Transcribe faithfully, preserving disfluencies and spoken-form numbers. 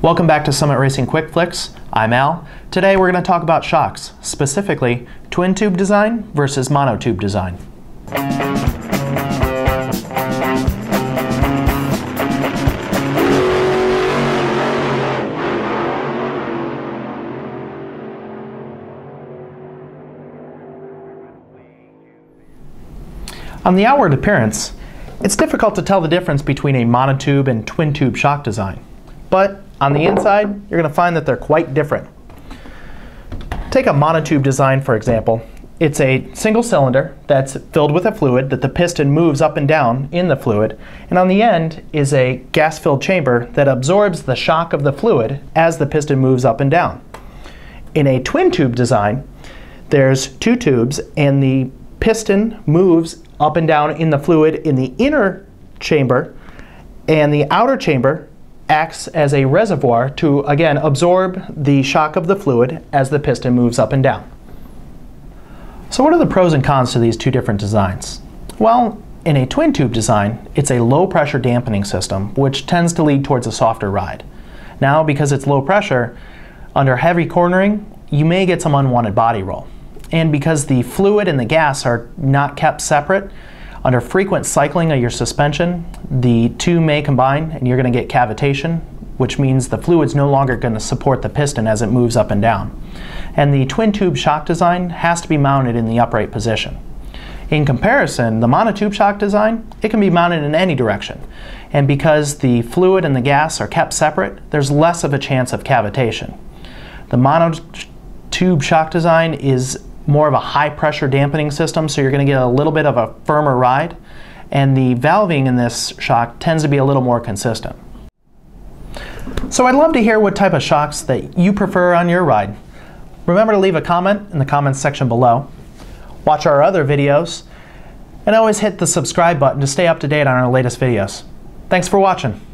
Welcome back to Summit Racing Quick Flicks. I'm Al. Today we're going to talk about shocks, specifically twin tube design versus monotube design. On the outward appearance, it's difficult to tell the difference between a monotube and twin tube shock design. But on the inside, you're going to find that they're quite different. Take a monotube design, for example. It's a single cylinder that's filled with a fluid that the piston moves up and down in the fluid, and on the end is a gas-filled chamber that absorbs the shock of the fluid as the piston moves up and down. In a twin tube design, there's two tubes and the piston moves up and down in the fluid in the inner chamber, and the outer chamber acts as a reservoir to, again, absorb the shock of the fluid as the piston moves up and down. So what are the pros and cons to these two different designs? Well, in a twin tube design, it's a low pressure dampening system, which tends to lead towards a softer ride. Now, because it's low pressure, under heavy cornering, you may get some unwanted body roll. And because the fluid and the gas are not kept separate, under frequent cycling of your suspension, the two may combine and you're going to get cavitation, which means the fluid's no longer going to support the piston as it moves up and down. And the twin tube shock design has to be mounted in the upright position. In comparison, the monotube shock design, it can be mounted in any direction. And because the fluid and the gas are kept separate, there's less of a chance of cavitation. The monotube shock design is more of a high pressure dampening system, so you're going to get a little bit of a firmer ride, and the valving in this shock tends to be a little more consistent. So I'd love to hear what type of shocks that you prefer on your ride. Remember to leave a comment in the comments section below. Watch our other videos, and always hit the subscribe button to stay up to date on our latest videos. Thanks for watching.